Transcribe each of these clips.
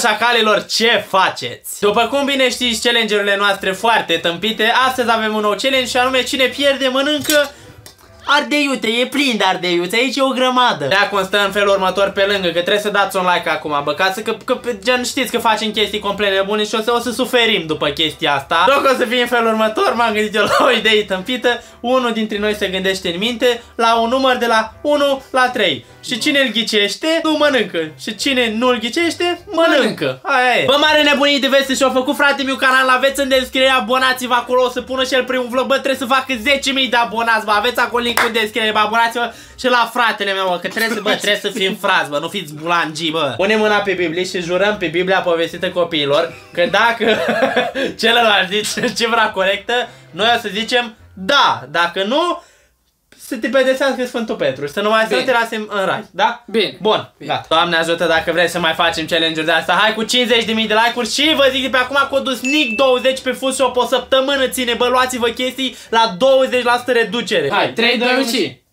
șacalilor, ce faceți? După cum bine știți, challenge-urile noastre foarte tâmpite. Astăzi avem un nou challenge și anume cine pierde mănâncă ardeiute, e plin de ardeiuțe, aici e o grămadă. Ea constă în felul următor pe lângă, că trebuie să dați un like acum, bă, ca să, că gen știți că facem chestii complet nebune și o să suferim după chestia asta. Dacă o să fie în felul următor, m-am gândit eu la o idee tâmpită. Unul dintre noi se gândește în minte la un număr de la 1 la 3. Și cine îl ghicește, nu mănâncă. Și cine nu îl ghicește, mănâncă. Aia e. Bă, mare nebunii de veste și-au făcut frate meu canal, aveți în descriere, abonați-vă acolo, o să pună și el primul vlog, bă, trebuie să facă 10.000 de abonați, bă, aveți acolo link-ul în descriere, bă, abonați-vă și la fratele meu, bă, că trebuie să fim frați, bă, nu fiți bulangii, bă. Punem mâna pe Biblie și jurăm pe Biblia povestită copiilor, că dacă celălalt zice cifra corectă, noi o să zicem da, dacă nu, să te pedesească Sfântul Petru și să nu mai să te lasem în rai, da? Bine. Bun, gata. Doamne ajută dacă vreți să mai facem challenge-uri de asta. Hai cu 50.000 de like-uri și vă zic de pe acum codul SNEAK20 pe Food Shop o săptămână ține, bă, luați-vă chestii la 20% reducere. Hai, 3, 2, 1 și...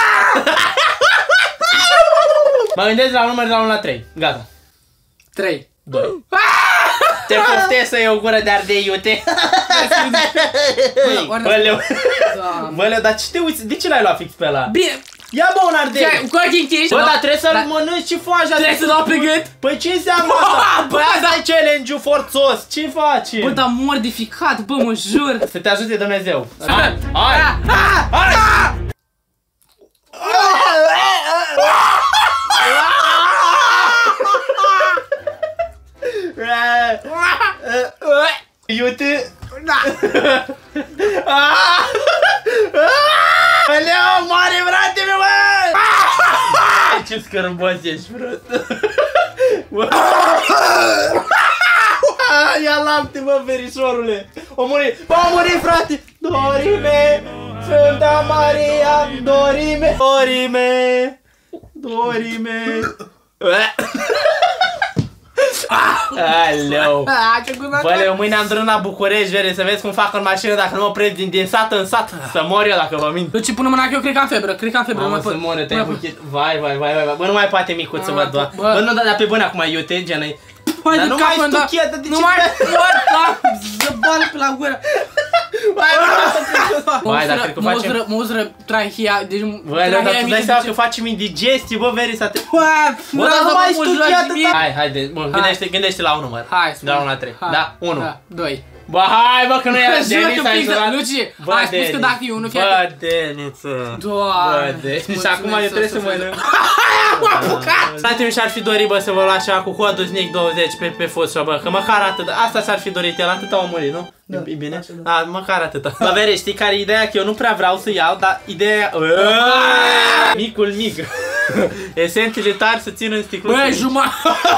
Mă gândesc la un număr de la 1 la 3, gata. 3, 2. Te poftesc să iei o gură de ardei iute. Băleu. Băleu, dar ce te uiți? De ce l-ai luat fix pe ăla? Bine. Ia bă un ardei. Cu ochii închiși. Bă, dar trebuie să-l mănânci, ce faci? Trebuie să dau pe gât. Păi ce înseamnă asta? Băi, asta e challenge-ul forțos. Ce faci? Bă, dar mor de ficat, bă, mă jur. Să te ajute Dumnezeu. Hai. Iute. Aleu, mare frate meu, bă! Ce scârbos ești, frate. Ia lapte, bă, verișorule. O muri, bă, o muri, frate. Dorime, Sfânta Maria, dorime, dorime, dorime. Aleu. Bă, mâine am drum la București, vere, să vezi cum fac în mașină dacă nu mă opresc din sat în sat. Să mor eu dacă vă mint. Eu ce pune mâna că eu cred că am febră, nu mai pot. Vai. Bă, nu mai poate micuță, bă, doar. Bă, nu, dar pe bune acum, iute, genă-i. Dar nu mai stuchiată, de ce? Nu mai pot, zăbală pe la gură. Vai, dar cred că facem... Mă uzră trahia, deci... Bă, dar tu dai seama că facem indigestie, bă, veri, să te... Bă, dar nu mai stuchiată, Hai, haide, gândește la un număr. Hai, de la 1 la 3. Da, 1. 2. Bă, hai, bă, că nu era Denis, ai jurat. Luci, ai spus că dacă e 1, fiată. Bă, Deniță. Doamne. Și acum eu trebuie să mănânc. M-a apucat! Frate-mi și-ar fi dorit, bă, să vă luați așa cu codul SNEAK20 pe Food Shop, bă, că măcar atât. Asta și-ar fi dorit el, atât au murit, nu? E bine? Da, măcar atâta. Bă, vere, știi care e ideea? Că eu nu prea vreau să iau, dar ideea... Micul mic. Esențele tari să țin în sticluță. Bă, jumătate.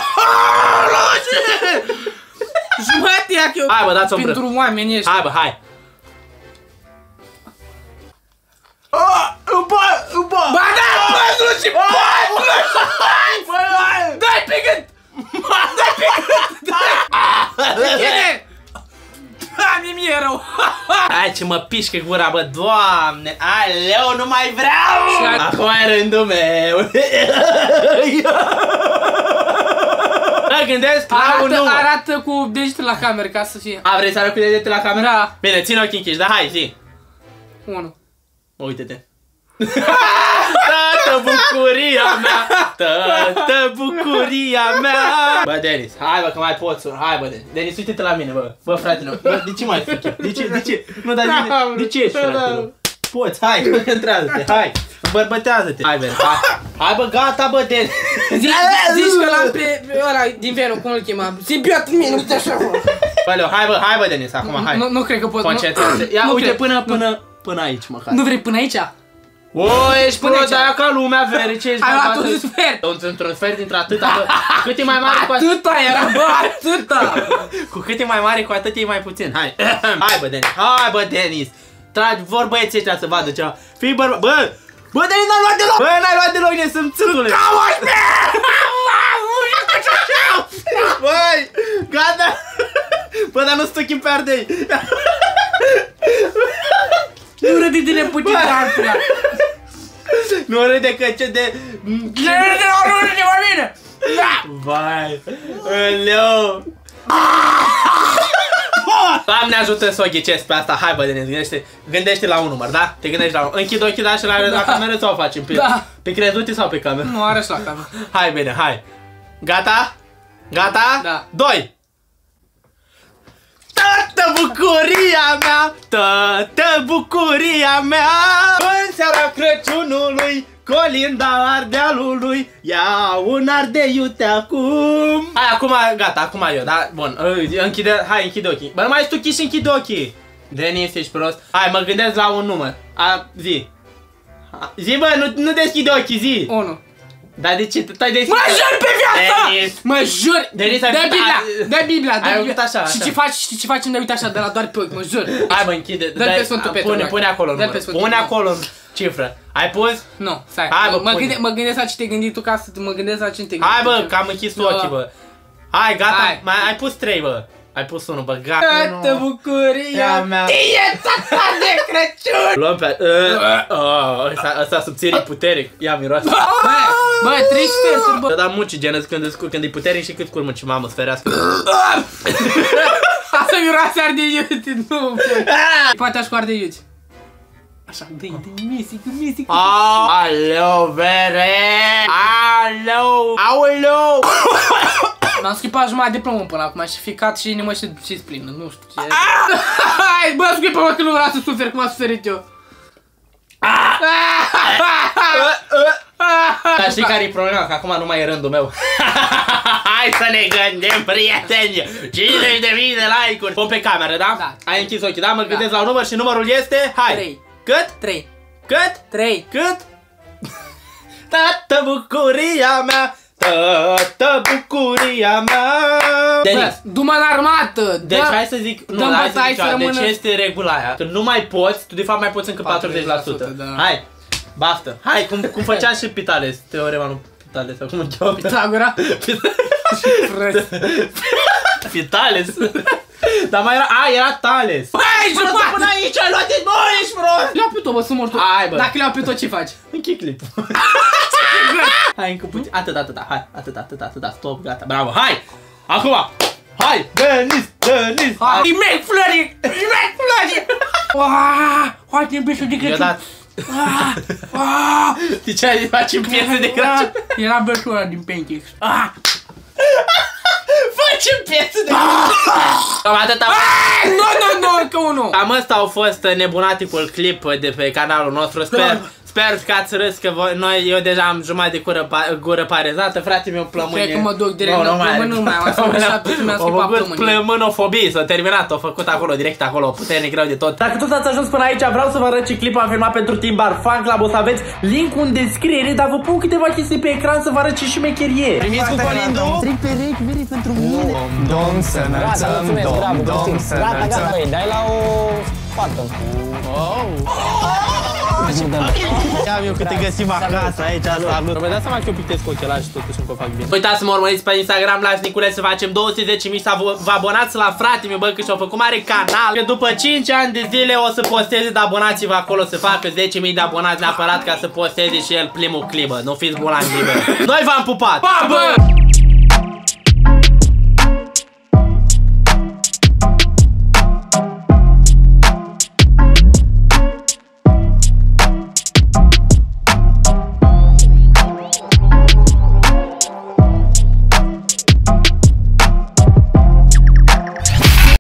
Jumătate ia că eu... Hai, bă, dați-o în pentru oameni ăștia. Hai, bă, hai. Ba da, bă, Luci, bă, dai pe gât! Dai pe gât! Bine! Mi-e rău! Hai ce mă pișcă gura, bă, Doamne! Aleu, nu mai vreau! Acum e rândul meu! Mă gândesc la un număr! Arată cu degetele la cameră, ca să fie. A, vrei să arăt cu degetele la cameră? Da. Bine, ține ochii închiși, dar hai, zi! 1. Uite-te! Tată bucuria mea! Tată bucuria mea! Bă, Denis, hai bă că mai poți, hai bă, Denis, uite-te la mine, bă, bă, fratele, bă, de ce mai fac eu? De ce? Nu, dar de ce ești, fratele? Poți, hai, concentrează-te, hai, bărbătează-te, hai, bă, hai, bă, gata, bă, Denis! Zici că l-am pe ăla din Venu, cum îl chema? Simpiat în mine, uite așa, bă! Bă, hai, bă, Denis, acum, hai! Nu cred că pot, concentrează-te, ia, uite, până aici, măcar. Nu vrei până aici? O, ești până de-aia ca lumea, vere, ce ești? Ai luat un sfert! Într-un sfert dintre-atâta, bă, cu cât e mai mare, cu atât... Atâta era, bă, atâta! Cu cât e mai mare, cu atât e mai puțin, hai! Hai, bă, Denis, hai, bă, Denis! Tragi, vor băieții ăștia să vadă ceva, fii bărbat, bă! Bă, Denis, n-ai luat deloc! Bă, n-ai luat deloc, ne sunt țârgule! Băi, gata! Bă, dar nu stuchim pe ardei! Nu râde de neputit, Artura! Nu râde că ce de... Nu râde, mă bine! Vai. Aleu. Doamne ajută să o ghicesc pe asta. Hai bă, Denis, gândește la un număr, da? Te gândești la un. Închid ochii, da, și la cameră sau o facem? Pe crezute sau pe cameră? Nu, are și la cameră. Hai bine, hai. Gata? Gata? Da. 2. Toată bucuria mea, toată bucuria mea, în seara Crăciunului, colinda Ardealului, ia un ardeiute acum. Hai, acum, gata, acum eu, da? Bun, închide ochii. Bă, nu mai stuchi și închide ochii. Denis, ești prost. Hai, mă gândesc la un număr. Zi. Zi, bă, nu deschide ochii, zi. 1. Dar de ce? Mă jur pe viață! Mă jur! Denis, dă Biblia, ai făcut așa. Și ce faci când uite așa de la doar pe ochi, mă jur. Hai mă, închide. Dă-l pe Sfântul Petru. Pune acolo numărul. Pune acolo cifră. Ai pus? Nu, stai. Mă gândesc la ce te-ai gândit tu, ca să mă gândesc la ce te-ai gândit. Hai bă, că am închis ochii, bă. Hai, gata. Ai pus 3, bă. Ai pus 1, bă, gata. Toată bucuria mea. Dieta de Crăciun. Luăm pe... Ăsta subțire puteric. Ia miroase. Bă, 3 sferturi, bă. Dar muci genezi când e puteric și cât curmă ce mamă sferească. Asta miroase ardeiuți, nu. Poate aș cu ardeiuți. Așa, dă-i, misic. Aleu, bere. Aoleu. M-am schipat jumătate de plămân până acum și ficat și inimă și splină, nu știu ce. Hai, bă, schipă-mă că nu vreau să suferi cum am suferit eu. Dar știi care e problema? Că acum nu mai e rândul meu. Hai să ne gândim, prieteni! 50.000 de like-uri! Pun pe cameră, da? Da. Ai închis ochii, da? Mă gândesc la un număr și numărul este... Hai! 3. Cât? 3. Cât? 3. Cât? Toată bucuria mea, toată bucuria mea. Denis, du-mă la armată! deci hai să zic, nu, hai să zic, deci este regula aia. Când nu mai poți, tu de fapt mai poți încă 40%. Da. Hai, baftă. Hai, cum făcea și Pitales, teorema lui Pitales, sau cum îl cheamă? Pitagora? Pitales. Dar mai era, era Tales. Hai, jumătate! Până aici ai luat de bă, ești prost! Le-au pe tot, bă, sunt mort. Hai, bă. Dacă le-au pe tot, ce faci? Închei clipul. Hai, încă puțin. Atât, hai, atât, stop, gata, bravo, hai! Acum! Hai, Denis! Hai, îi flării! Hai, te iubești de Crăciun! Știi ce ai facem piese de Crăciun? Era bășura din Pancakes. Facem piese de Crăciun! Cam atâta. Nu, încă unul! Cam ăsta au fost nebunaticul clip de pe canalul nostru, Sper că ați râs că eu deja am jumătate de gură parezată, frate meu plămâne. Cred că mă duc direct la plămân, nu mai am să mi-am schipat plămânii. Plămânofobie, s-a terminat, a făcut acolo, direct acolo, puternic rău de tot. Dacă tot ați ajuns până aici, vreau să vă arăt ce clip am filmat pentru Timbar Fan Club, o să aveți link-ul în descriere, dar vă pun câteva chestii pe ecran să vă arăt ce șmecherie. Primiți cu Colindu? Stric perechi, veri pentru mine. Dom să înălțăm, dom să înălțăm. Gata, dai la o fată. Ia-mi eu că te găsim acasă aici, salut. Vă dați seama că eu pictez cu ochelari și totuși încă fac bine. Uitați să mă urmăriți pe Instagram la Nicule să facem 210.000, să vă abonați la frate meu, bă, că și-au făcut mare canal. Că după 5 ani de zile o să posteze, de abonați-vă acolo să facă 10.000 de abonați neapărat ca să posteze și el primul clip, bă. Nu fiți bulan liber. Noi v-am pupat! Pa, bă!